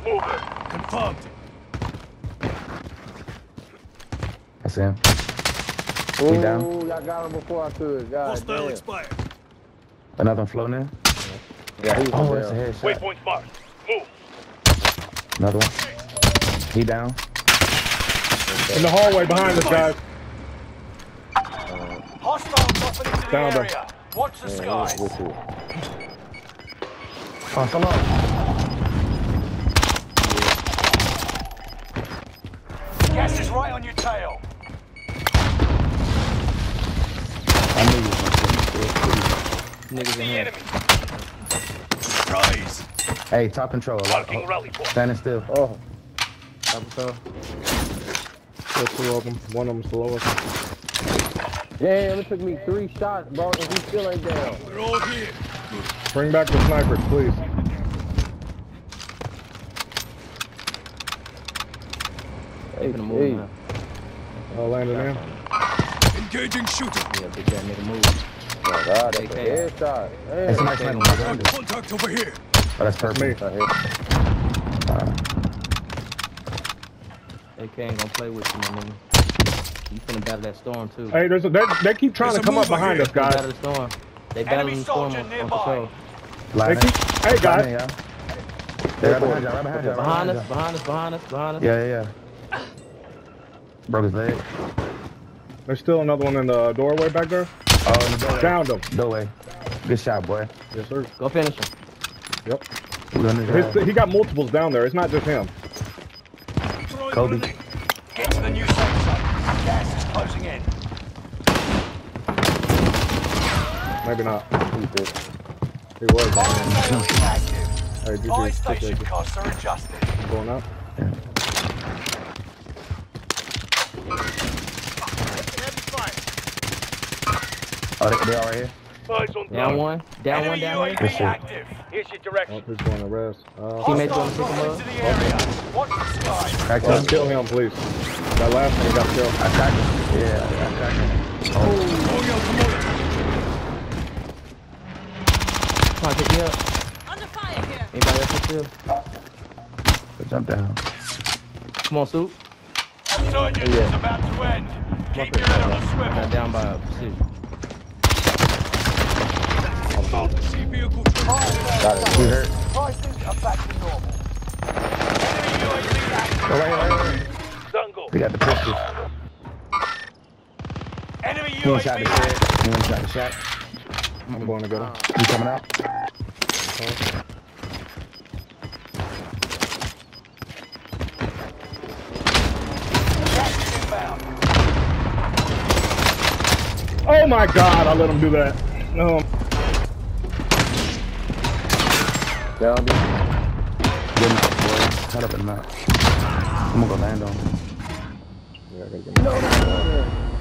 Move it. Confirmed. I see him. Ooh, He down. y'all got him before I could. God Hostile damn. expired. Another one floating in. Yeah, he was Oh, down. it's a headshot. Waypoint marked. Move. Another one. He down. In the hallway behind us, guys. Hostile dropping into the Down there. area. Watch the skies. With you. Oh, so long. Gas is right on your tail. I knew you was Niggas in The here. enemy. Rise. Hey, top control. Marking rally point. Standing still. Oh, There's two of them. One of them's below us. damn, it took me 3 shots, bro, and he still ain't down. We're all here. Bring back the snipers, please. They finna move now. Landing in. Engaging shooter. Yeah, big that nigga move. Oh, God, that's a AK. headshot. Hey, Damn. somebody sniping behind us. Contact over here. Oh, that's perfect. Me. Right here. AK ain't gonna play with you, my nigga. You finna battle that storm too. Hey, they keep trying to come up behind us, guys. Battle the storm. They battling the storm on patrol. They Live keep, hey, guys. They're right behind you, right behind you. Behind us, behind us, behind us, behind us. Yeah. Broke his leg. There's still another one in the doorway back there. Oh, in the doorway. Downed him. Doorway. Good shot, boy. Yes, sir. Go finish him. Yep. We on his He got multiples down there. It's not just him. Kobe. Get to the new safe zone. Gas is closing in. Maybe not. He was. Fire sale is active. Hey, Buy GG. station costs are adjusted. I'm going out. Oh, they all right here? Eyes on Down one. Down one Enemy down UAV here. Yes, sir. active. Here's your Oh, direction. he's going to rest. Teammates Hostiles gonna pick him dropping up. into the area. Watch the skies. Cracked Let's him. kill him, please. That last one got killed. I cracked him. Yeah, I cracked him. Oh, yo, come on. Come on, pick me up. Under fire here. Anybody else still? Good jump down. Come on, Soup. Surgeon is about to end. Keep your head on a Got swivel. down by a pursuit. See vehicle. He hurt. Prices are back to normal. Enemy UAV active. Oh, right. Jungle. We got the pistol. Enemy He ain't shot UAV the active. shit. He ain't shot the shot. I'm going to get him. He coming out. Gas is inbound. Oh my God! I let him do that. No. Down there. Good enough, boy. Cut up and knock. I'm gonna go land on him. Yeah, I gotta get him. No.